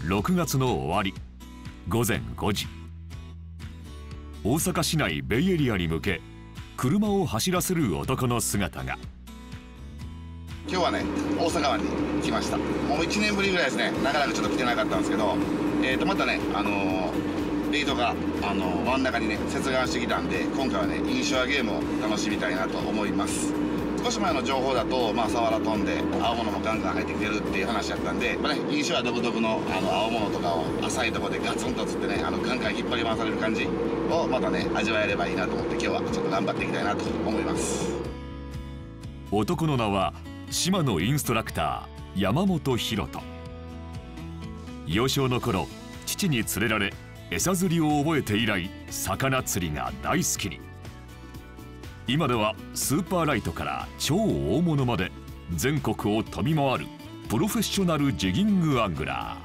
6月の終わり午前5時、大阪市内ベイエリアに向け車を走らせる男の姿が。 今日はね、大阪湾に来ました。もう1年ぶりぐらいですね。なかなかちょっと来てなかったんですけど、またね、ベイトが真ん中にね接岸してきたんで、今回はねインシュアゲームを楽しみたいなと思います。少し前の情報だと、サワラ飛んで青物もガンガン入ってきてるっていう話だったんで、インシュア独特の青物とかを浅いところでガツンと釣ってね、ガンガン引っ張り回される感じをまたね味わえればいいなと思って、今日はちょっと頑張っていきたいなと思います。 男の名は島のインストラクター山本博人。幼少の頃、父に連れられ餌釣りを覚えて以来、魚釣りが大好きに。今ではスーパーライトから超大物まで全国を飛び回るプロフェッショナルジギングアングラー。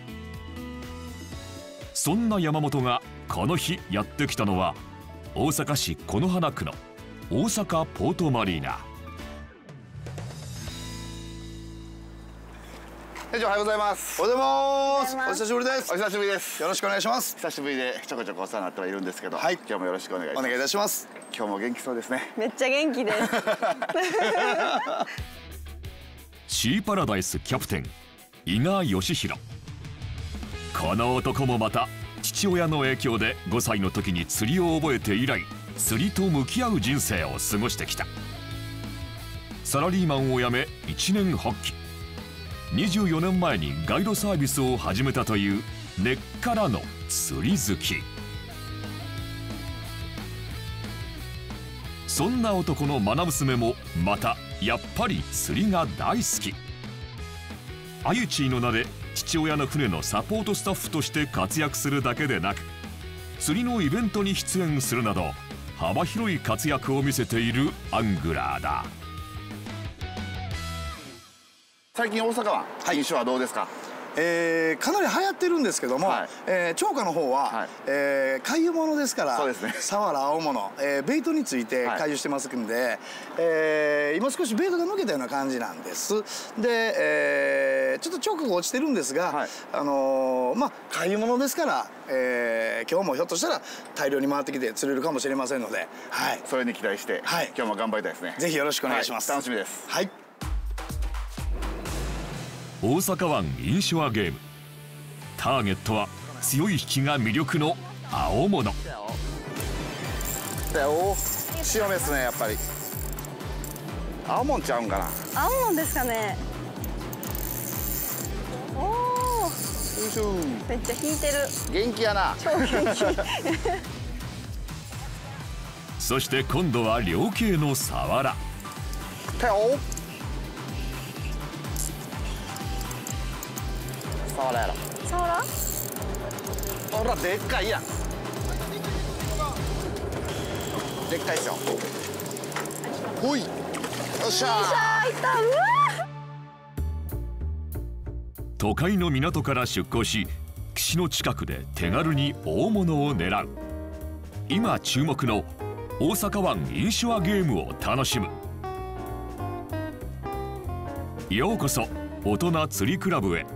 そんな山本がこの日やってきたのは、大阪市此花区の大阪ポートマリーナ。 おはようございます。 おはようございます。お久しぶりです。 お久しぶりです。 よろしくお願いします。 久しぶりでちょこちょこお世話になってはいるんですけど、 はい、 今日もよろしくお願いします。 お願いいたします。 今日も元気そうですね。 めっちゃ元気です。 シーパラダイスキャプテン伊賀義弘。この男もまた父親の影響で5歳の時に釣りを覚えて以来、釣りと向き合う人生を過ごしてきた。サラリーマンを辞め一念発起。24年前にガイドサービスを始めたという根っからの釣り好き。そんな男の愛娘もまたやっぱり釣りが大好き。あゆちーの名で父親の船のサポートスタッフとして活躍するだけでなく、釣りのイベントに出演するなど幅広い活躍を見せているアングラーだ。 最近大阪湾、印象はどうですか？ かなり流行ってるんですけども、釣果の方は、回遊物ですから、 そうですね、 サワラ、青物、ベイトについて回遊してますんで、今少しベイトが抜けたような感じなんです。で、ちょっと釣果が落ちてるんですが、回遊物ですから、今日もひょっとしたら大量に回ってきて釣れるかもしれませんので、 それに期待して、今日も頑張りたいですね。 ぜひよろしくお願いします。 楽しみです。 はい。 大阪湾インショアゲーム、ターゲットは強い引きが魅力の青物。 潮目ですね、やっぱり。青物ちゃうんかな。 青物ですかね。おお。めっちゃ引いてる。 元気やな。 超元気。 そして今度は両系のサワラ。 サワラやろ。 サワラ？ ほら、でっかいやん。でっかいっすよ。ほい。よっしゃー。 いた。うわ。 都会の港から出港し、岸の近くで手軽に大物を狙う。今注目の大阪湾インショアゲームを楽しむ。ようこそ大人釣りクラブへ。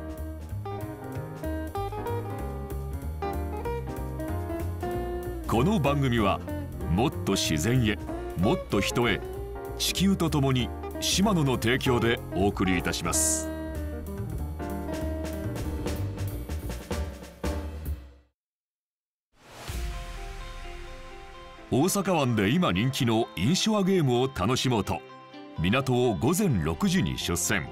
この番組はもっと自然へ、もっと人へ、地球とともに島野の提供でお送りいたします。大阪湾で今人気のインショアゲームを楽しもうと、港を午前6時に出船。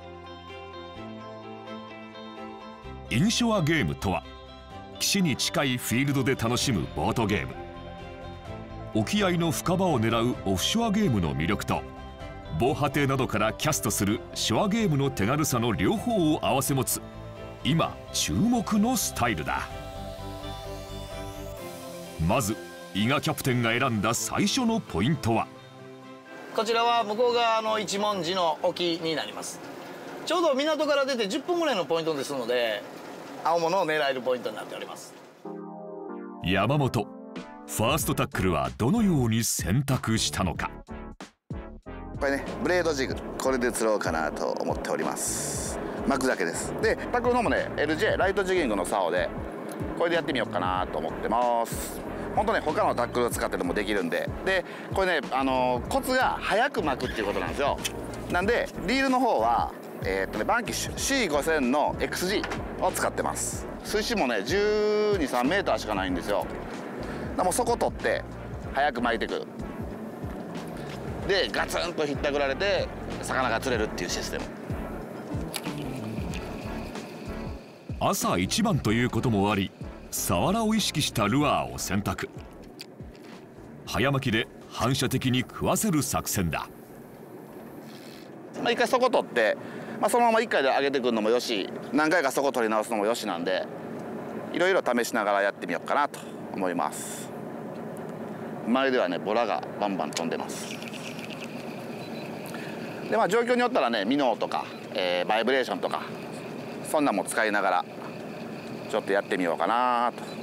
インショアゲームとは、岸に近いフィールドで楽しむボートゲーム。沖合の深場を狙うオフショアゲームの魅力と、防波堤などからキャストするショアゲームの手軽さの両方を併せ持つ、今注目のスタイルだ。まず伊賀キャプテンが選んだ最初のポイントは、 こちらは向こう側の一文字の沖になります。ちょうど港から出て10分ぐらいのポイントですので、青物を狙えるポイントになっております。 山本、ファーストタックルはどのように選択したのか。 これね、ブレードジグ、これで釣ろうかなと思っております。 巻くだけです。でタックルの方もね LJ ライトジギングの竿でこれでやってみようかなと思ってます。本当ね他のタックルを使ってでもできるんで、でこれねコツが早く巻くっていうことなんですよ。なんでリールの方はバンキッシュ C5000 の XG を使ってます。水深もね12、3メーターしかないんですよ。もうそこ取って早く巻いてくる。でガツンとひったくられて魚が釣れるっていうシステム。 朝一番ということもあり、サワラを意識したルアーを選択。早巻きで反射的に食わせる作戦だ。 一回そこ取って、そのまま1回で上げてくるのもよし、何回かそこ取り直すのもよしなんで、いろいろ試しながらやってみようかなと思います。周りではねボラがバンバン飛んでます。で状況によったらねミノーとか、バイブレーションとかそんなんも使いながらちょっとやってみようかなと。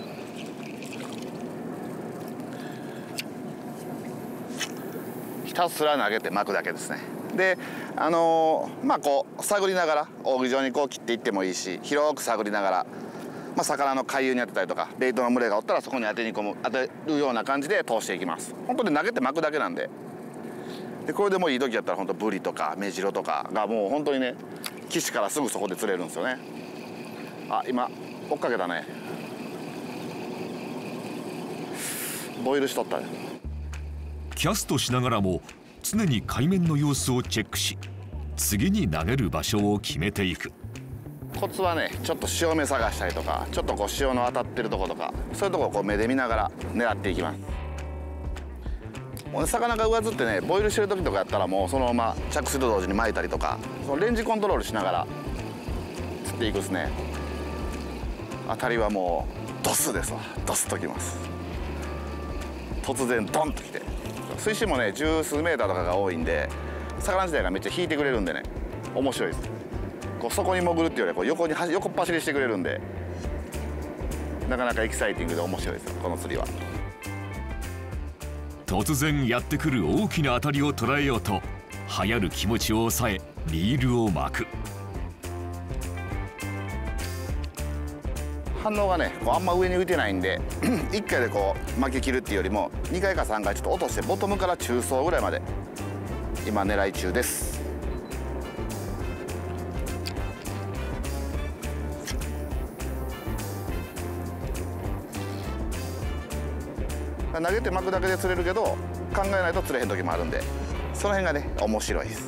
ひたすら投げて巻くだけですね。でこう探りながら扇状にこう切っていってもいいし、広く探りながら、魚の回遊に当てたりとかベイトの群れがおったらそこに当てるような感じで通していきます。本当に投げて巻くだけなんで。でこれでもういい時やったら本当ブリとかメジロとかがもう本当にね岸からすぐそこで釣れるんですよね。今追っかけたね。ボイルしとったね。 キャストしながらも常に海面の様子をチェックし、次に投げる場所を決めていく。 コツはねちょっと潮目探したりとか、ちょっとこう潮の当たってるとことかそういうとこをこう目で見ながら狙っていきます。もうね、魚が上ずってねボイルしてる時とかやったらもうそのまま着水と同時に巻いたりとか、そのレンジコントロールしながら釣っていくですね。当たりはもうドスですわ。ドスときます。突然ドンときて、水深もね十数メーターとかが多いんで魚自体がめっちゃ引いてくれるんでね面白いです。こうそこに潜るっていうよりはこう横っ走りしてくれるんでなかなかエキサイティングで面白いですよこの釣りは。 突然やってくる大きな当たりを捉えようと流行る気持ちを抑えリールを巻く。 反応がねこうあんま上に浮いてないんで1回でこう巻き切るっていうよりも2回か3回ちょっと落としてボトムから中層ぐらいまで今狙い中です。投げて巻くだけで釣れるけど考えないと釣れへん時もあるんで、その辺がね面白いです。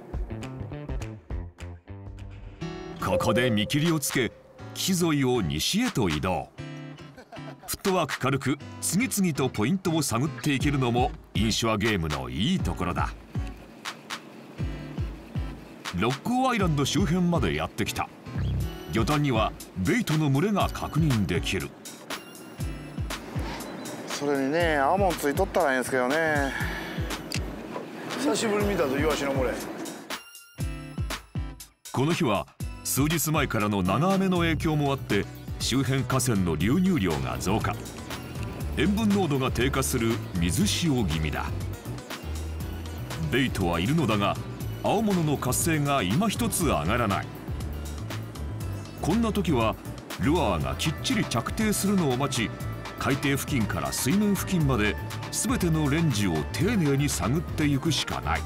ここで見切りをつけ岸沿いを西へと移動。フットワーク軽く次々とポイントを探っていけるのもインシュアゲームのいいところだ。六甲アイランド周辺までやってきた。魚探にはベイトの群れが確認できる。 それにね青もんついとったらいいんですけどね。 久しぶりに見たぞイワシの群れ。 この日は数日前からの長雨の影響もあって周辺河川の流入量が増加、塩分濃度が低下する水潮気味だ。ベイトはいるのだが青物の活性が今一つ上がらない。こんな時はルアーがきっちり着底するのを待ち、海底付近から水面付近まで全てのレンジを丁寧に探っていくしかない。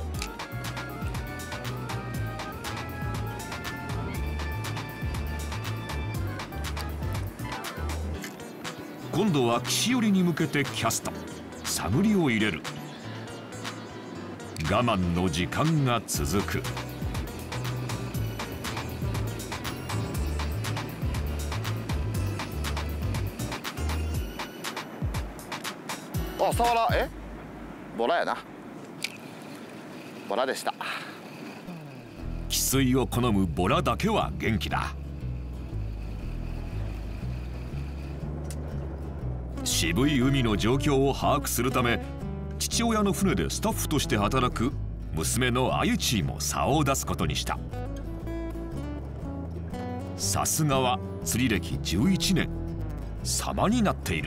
今度は岸寄りに向けてキャスト、探りを入れる。我慢の時間が続く。 サワラボラやな。ボラでした。 汽水を好むボラだけは元気だ。渋い海の状況を把握するため父親の船でスタッフとして働く娘のあゆちーも竿を出すことにした。さすがは釣り歴11年、様になっている。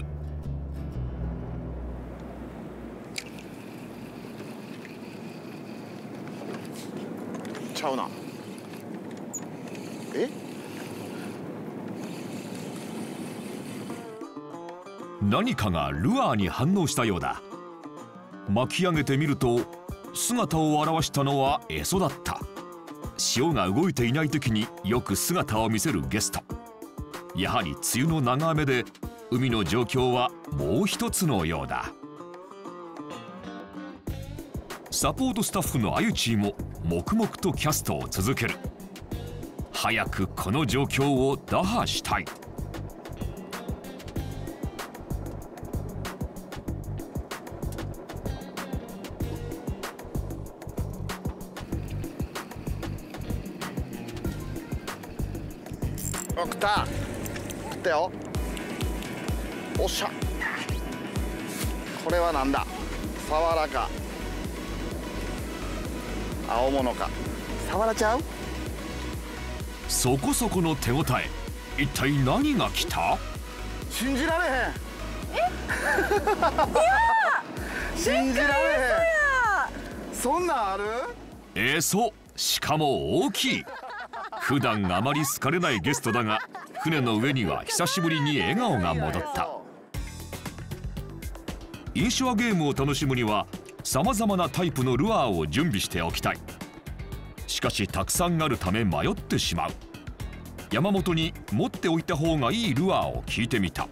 ちゃうな。 何かがルアーに反応したようだ。巻き上げてみると姿を現したのはエソだった。潮が動いていない時によく姿を見せるゲスト。やはり梅雨の長雨で海の状況はもう一つのようだ。サポートスタッフのあゆちーも黙々とキャストを続ける。早くこの状況を打破したい。 食ったよ。おっしゃ。これはなんだ。サワラか青物か。サワラちゃう？ そこそこの手応え。一体何が来た？ 信じられへん。信じられへん。そんなんある？ エソ、しかも大きい。普段あまり好かれないゲストだが、船の上には久しぶりに笑顔が戻った。インショアゲームを楽しむにはさまざまなタイプのルアーを準備しておきたい。しかしたくさんあるため迷ってしまう。山本に持っておいた方がいいルアーを聞いてみた。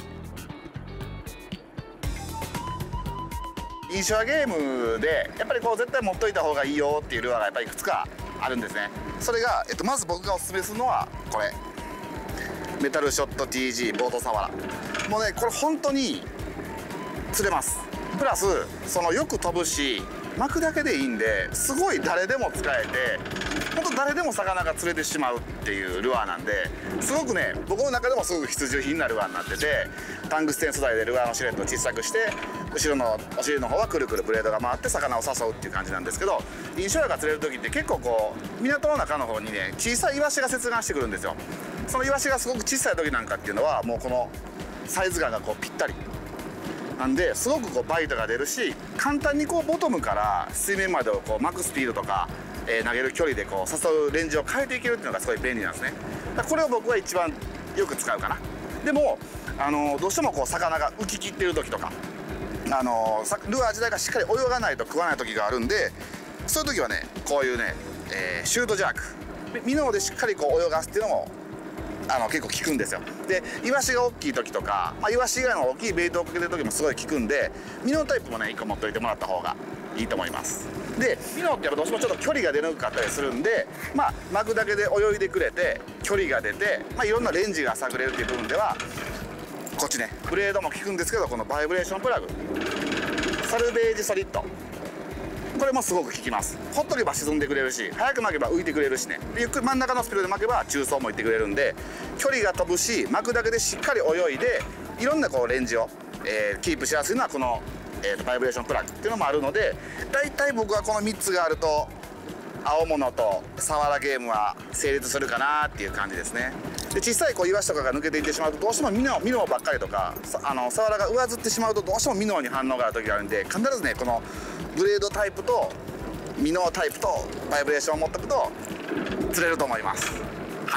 インショアゲームでやっぱりこう絶対持っといた方がいいよっていうルアーがやっぱりいくつかあるんですね。それが、まず僕がおすすめするのはこれメタルショット TG ボートサワラ。もうねこれ本当に釣れます。プラスよく飛ぶし巻くだけでいいんですごい誰でも使えて本当誰でも魚が釣れてしまうっていうルアーなんですごくね僕の中でもすごく必需品なルアーになってて、タングステン素材でルアーのシルエットを小さくして後ろのお尻の方はくるくるブレードが回って魚を誘うっていう感じなんですけど、インショアが釣れる時って結構こう港の中の方にね小さいイワシが接岸してくるんですよ。そのイワシがすごく小さい時なんかっていうのはもうこのサイズ感がこうぴったりなんですごくこうバイトが出るし、簡単にこうボトムから水面までをこう巻くスピードとか、投げる距離でこう誘うレンジを変えていけるっていうのがすごい便利なんですね。だからこれを僕は一番よく使うかな。でもどうしてもこう魚が浮ききってる時とかルアー自体がしっかり泳がないと食わない時があるんで、そういう時はねこういうね、シュートジャークミノーでしっかりこう泳がすっていうのも結構効くんですよ。でイワシが大きい時とか、イワシ以外の大きいベイトをかけてる時もすごい効くんで、ミノータイプもね1個持っておいてもらった方がいいと思います。でミノーってやっぱどうしてもちょっと距離が出にくかったりするんで、巻くだけで泳いでくれて距離が出て、いろんなレンジが探れるっていう部分ではこっちねブレードも効くんですけど、このバイブレーションプラグサルベージソリッドこれもすごく効きます。ほっとけば沈んでくれるし、早く巻けば浮いてくれるしね、ゆっくり真ん中のスピードで巻けば中層もいってくれるんで、距離が飛ぶし巻くだけでしっかり泳いでいろんなこうレンジを、キープしやすいのはこの、バイブレーションプラグっていうのもあるので、だいたい僕はこの3つがあると青物とサワラゲームは成立するかなっていう感じですね。で小さいこうイワシとかが抜けていってしまうとどうしてもミノーばっかりとかサワラが上ずってしまうとどうしてもミノーに反応がある時があるんで、必ずねこのブレードタイプとミノータイプとバイブレーションを持っておくと釣れると思います。はい。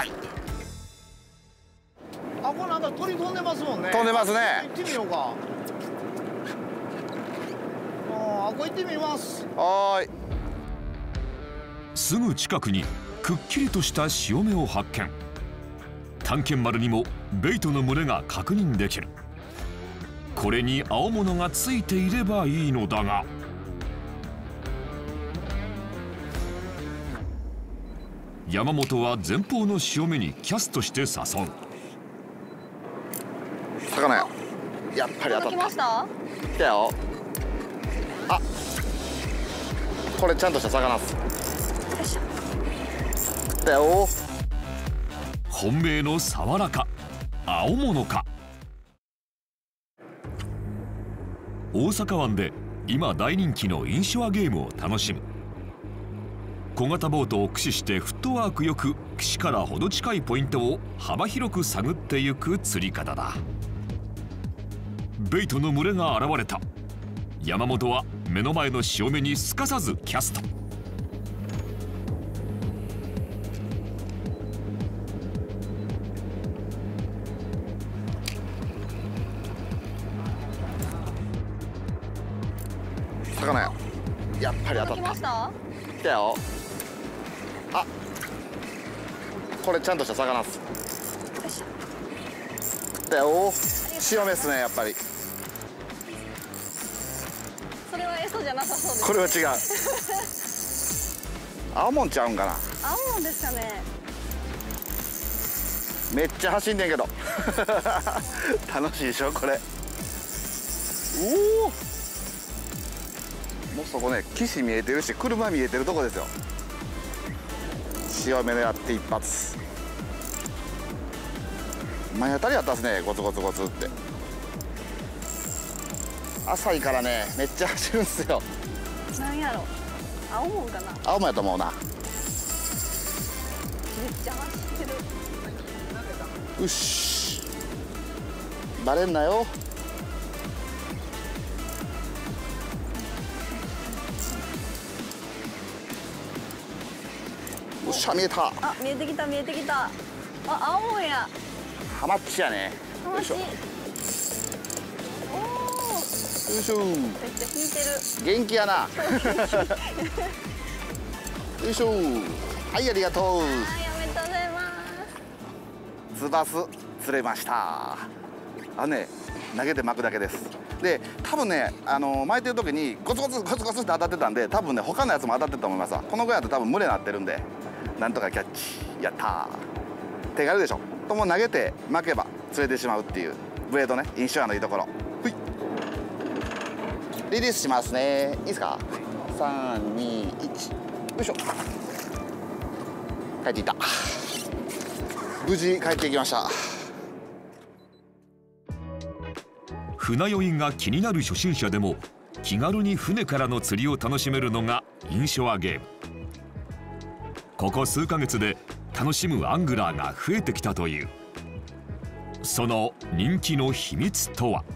これなんか鳥飛んでますもんね。 飛んでますね。 行ってみようか。ここ行ってみます。 はーい。 すぐ近くにくっきりとした潮目を発見。探検丸にもベイトの群れが確認できる。これに青物がついていればいいのだが、山本は前方の潮目にキャストして誘う。 魚や。やっぱり当たった。 来ました？ 来たよ。あ、これちゃんとした魚っす。来たよ。 本命のサワラか青物か。大阪湾で今大人気のインショアゲームを楽しむ。小型ボートを駆使してフットワークよく岸から程近いポイントを幅広く探ってゆく釣り方だ。ベイトの群れが現れた。山本は目の前の潮目にすかさずキャスト。 魚や。やっぱり当たった。来たよ。あ、これちゃんとした魚っす。来たよ。潮目っすね、やっぱり。 それはエソじゃなさそうです。 これは違う。青もんちゃうんかな。 青もんですかね。 めっちゃ走んねんけど。楽しいでしょこれ。おお。もうそこね、岸見えてるし、車見えてるとこですよ。潮目狙って一発。前当たりやったっすね、ゴツゴツゴツって。浅いからね、めっちゃ走るんすよ。 なんやろ。青もんかな。 青もんやと思うな。 めっちゃ走ってる。 よし。バレんなよ。おっしゃ、見えた。 あ、見えてきた見えてきた。あ、青もんや。 ハマッチやね。よいしょ。よいしょ。 めっちゃ引いてる。 元気やな。よいしょ。はい、ありがとう。 はい、おめでとうございます。 ツバス釣れました。ね、投げて巻くだけです。で、多分ね、巻いてる時にゴツゴツゴツゴツって当たってたんで、多分ね、他のやつも当たってると思いますわ。このぐらいだと多分群れになってるんで、なんとかキャッチ。やったー。手軽でしょ。とも投げて巻けば釣れてしまうっていうブレードね、印象のいいところ。ほい。リリースしますね。いいですか。3、2、1。よいしょ。帰っていった。無事帰っていきました。 船酔いが気になる初心者でも気軽に船からの釣りを楽しめるのがインショアゲーム。ここ数ヶ月で楽しむアングラーが増えてきたという。その人気の秘密とは。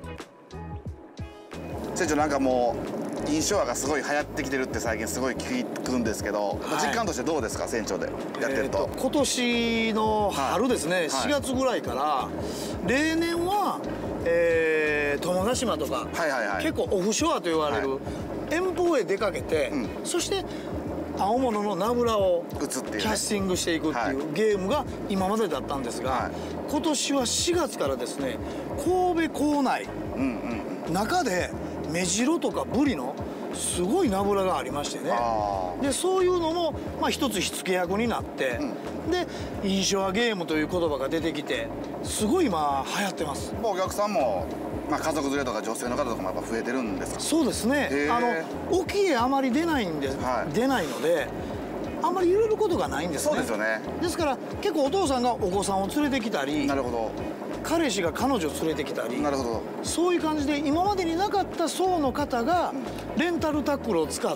船長、なんかもうインショアがすごい流行ってきてるって最近すごい聞くんですけど、はい、実感としてどうですか、船長でやってると。 今年の春ですね、はい、4月ぐらいから、例年は、友ヶ島とか、結構オフショアと言われる、遠方へ出かけて、そして青物のナブラをキャスティングしていくっていうゲームが今までだったんですが、今年は4月からですね、神戸港内、中でメジロとかブリのすごいナブラがありましてね、でそういうのも一つ火付け役になって、でインショアゲームという言葉が出てきて、すごい今流行ってます。 お客さんも家族連れとか女性の方とかもやっぱ増えてるんですか。 そうですね。沖へあまり出ないんです、出ないのであんまり揺れることがないんですね。 そうですよね。 ですから結構お父さんがお子さんを連れてきたり、 なるほど、 彼氏が彼女を連れてきたり、 なるほど、 そういう感じで今までになかった層の方がレンタルタックルを使って、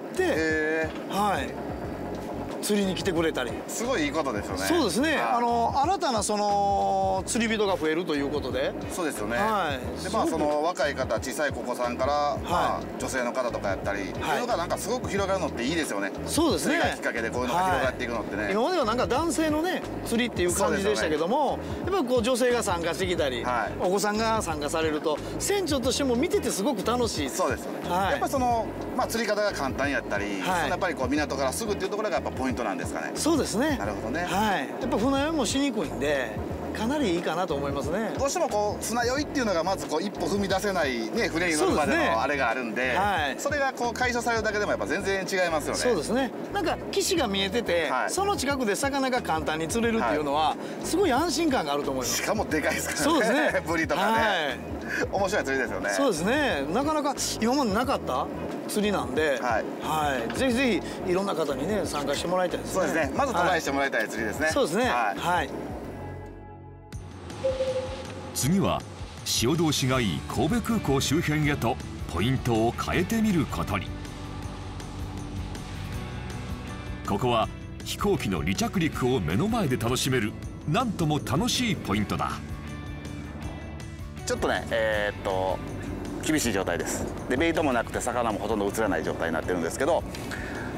釣りに来てくれたり、 すごいいいことですよね。 そうですね。新たなその釣り人が増えるということで。そうですよね。 でその若い方、小さいお子さんから女性の方とかやったり、っていうのがなんかすごく広がるのっていいですよね。そうですね。釣りがきっかけでこういうのが広がっていくのってね。今まではなんか男性のね釣りっていう感じでしたけども、やっぱりこう女性が参加してきたり、お子さんが参加されると船長としても見ててすごく楽しい。そうですよね。やっぱその釣り方が簡単やったり、やっぱりこう港からすぐっていうところがやっぱポイントなんですかね。そうですね。なるほどね。やっぱ船酔いもしにくいんで、かなりいいかなと思いますね。どうしてもこう船酔いっていうのがまずこう一歩踏み出せないね、船に乗るまでのあれがあるんで、それがこう解消されるだけでもやっぱ全然違いますよね。そうですね。なんか岸が見えてて、その近くで魚が簡単に釣れるっていうのはすごい安心感があると思います。しかもでかいですからね。そうですね。ブリとかね。面白い釣りですよね。そうですね。なかなか今までなかった釣りなんで、ぜひぜひいろんな方にね参加してもらいたいですね。そうですね。まずトライしてもらいたい釣りですね。そうですね。はい。 次は潮通しがいい神戸空港周辺へとポイントを変えてみることに。ここは飛行機の離着陸を目の前で楽しめる、なんとも楽しいポイントだ。 ちょっとね厳しい状態です。でベイトもなくて魚もほとんど映らない状態になってるんですけど、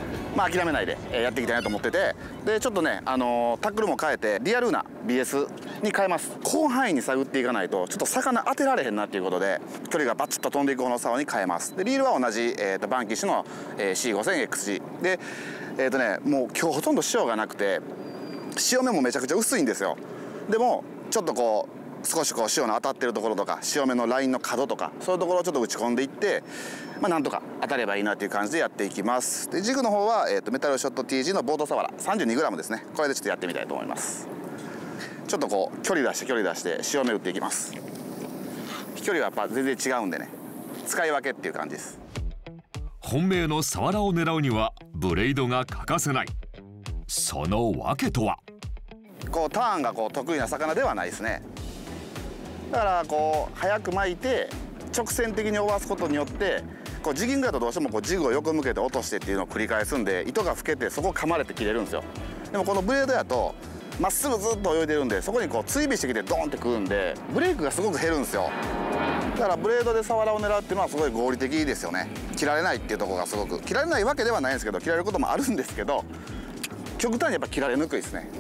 諦めないでやっていきたいなと思ってて、でちょっとねタックルも変えてリアルな BS に変えます。広範囲に探っていかないとちょっと魚当てられへんなっていうことで、距離がバチッと飛んでいく方の竿に変えます。でリールは同じ、バンキッシュの、C5000XG でもう今日ほとんど潮がなくて、潮目もめちゃくちゃ薄いんですよ。でもちょっとこう少しこう潮の当たってるところとか、潮目のラインの角とか、そういうところをちょっと打ち込んでいって、なんとか当たればいいなっていう感じでやっていきます。でジグの方は、メタルショット TG のボートサワラ 32g ですね。これでちょっとやってみたいと思います。ちょっとこう距離出して潮目打っていきます。飛距離はやっぱ全然違うんでね、使い分けっていう感じです。 本命のサワラを狙うにはブレードが欠かせない。その訳とは。 こうターンがこう得意な魚ではないですね。だからこう早く巻いて直線的に追わすことによって、こうジギングだとどうしてもこうジグを横向けて落としてっていうのを繰り返すんで、糸が老けてそこを噛まれて切れるんですよ。でもこのブレードやとまっすぐずっと泳いでるんで、そこにこう追尾してきてドーンって食うんで、ブレークがすごく減るんですよ。だからブレードでサワラを狙うっていうのはすごい合理的ですよね。切られないっていうところがすごく、切られないわけではないんですけど、切られることもあるんですけど、極端にやっぱ切られにくいですね。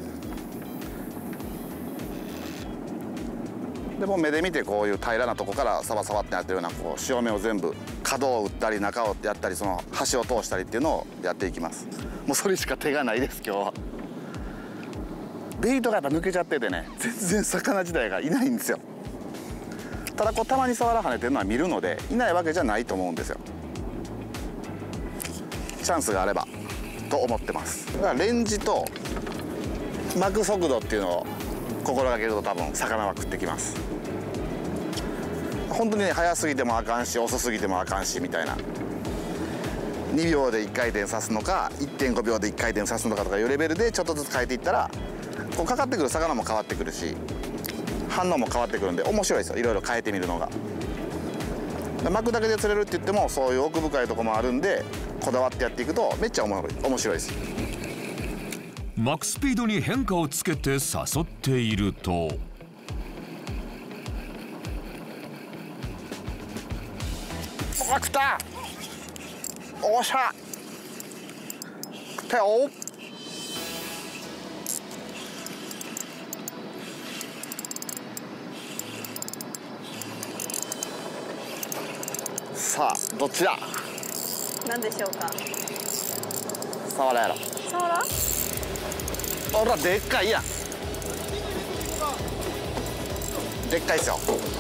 でも目で見てこういう平らなとこからサバサバってやってるような、こう潮目を全部角を打ったり中をやったり、その端を通したりっていうのをやっていきます。もうそれしか手がないです今日は。ベイトがやっぱ抜けちゃっててね、全然魚自体がいないんですよ。ただこうたまにサワラ跳ねてるのは見るので、いないわけじゃないと思うんですよ。チャンスがあればと思ってます。だからレンジと巻く速度っていうのを心がけると多分魚は食ってきます。本当にね、早すぎてもあかんし遅すぎてもあかんしみたいな、2秒で1回転さすのか 1.5 秒で1回転さすのかとかいうレベルでちょっとずつ変えていったら、こうかかってくる魚も変わってくるし反応も変わってくるんで面白いですよ、いろいろ変えてみるのが。巻くだけで釣れるって言ってもそういう奥深いところもあるんで、こだわってやっていくとめっちゃ面白いです。 巻くスピードに変化をつけて誘っていると、 あ、食った。おっしゃ、食ったよ。さあどっちだ。 何でしょうか。 サワラやろ。 サワラ。 ほらでっかいやん。でっかいっすよ。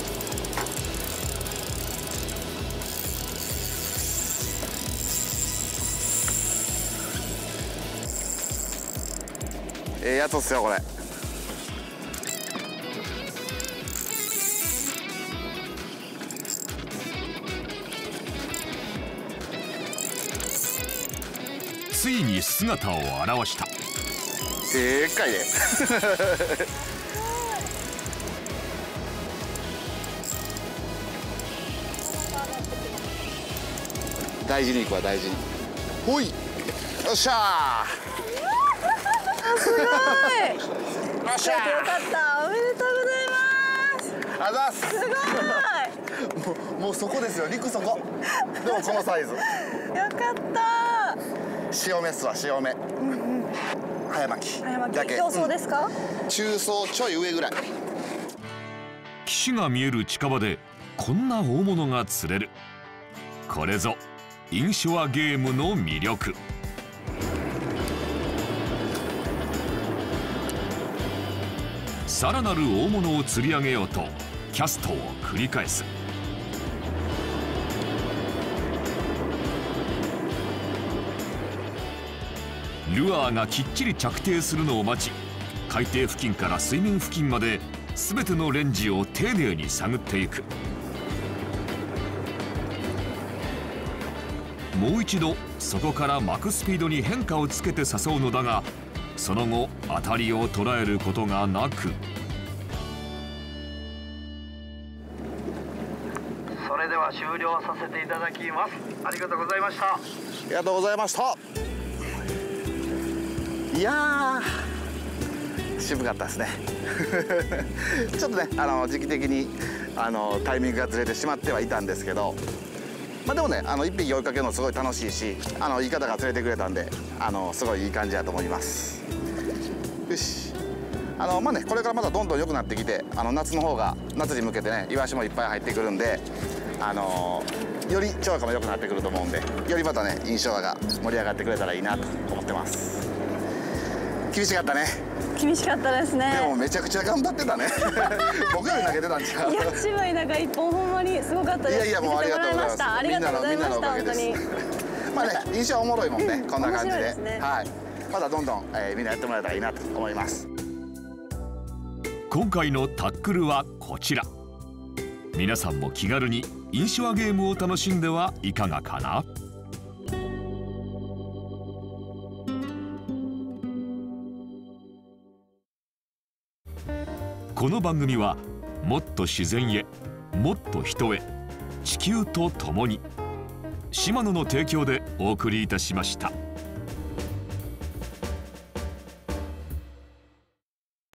やつっすよこれ。 ついに姿を現した。 でっかいで大事にいくわ、大事に。ほい、よっしゃーすごい。 よっしゃー。 よかった。おめでとうございます。 あざっす。 すごい。 もうそこですよ、陸そこ。でもこのサイズ。 よかった。 潮目っすわ、潮目。早巻き。 早巻き。 だけ。 表層ですか？ 中層ちょい上ぐらい。 岸が見える近場でこんな大物が釣れる。これぞインショアゲームの魅力。さらなる大物を釣り上げようとキャストを繰り返す。ルアーがきっちり着底するのを待ち、海底付近から水面付近まで全てのレンジを丁寧に探っていく。もう一度そこから巻くスピードに変化をつけて誘うのだが、その後当たりを捉えることがなく、 それでは終了させていただきます。ありがとうございました。 ありがとうございました。いやー、渋かったですねちょっとね、時期的にタイミングがずれてしまってはいたんですけど、でもね、一匹追いかけるのすごい楽しいし、いい方が連れてくれたんで、すごいいい感じだと思います。よし、 まあね、これからまたどんどん良くなってきて、夏の方が夏に向けてね、イワシもいっぱい入ってくるんで、より釣果も良くなってくると思うんで、よりまたね、印象が盛り上がってくれたらいいなと思ってます。厳しかったね。 厳しかったですね。 でもめちゃくちゃ頑張ってたね。僕より投げてたんちゃう。 いや、渋い中一本ほんまにすごかったです。 いやいや、もうありがとうございます。 ありがとうございました。本当に。 まあね、印象おもろいもんね、こんな感じで。はい。またどんどん、みんなやってもらえたらいいなと思います。 今回のタックルはこちら。皆さんも気軽に印象ゲームを楽しんではいかがかな。この番組はもっと自然へ、もっと人へ、地球とともに、シマノの提供でお送りいたしました。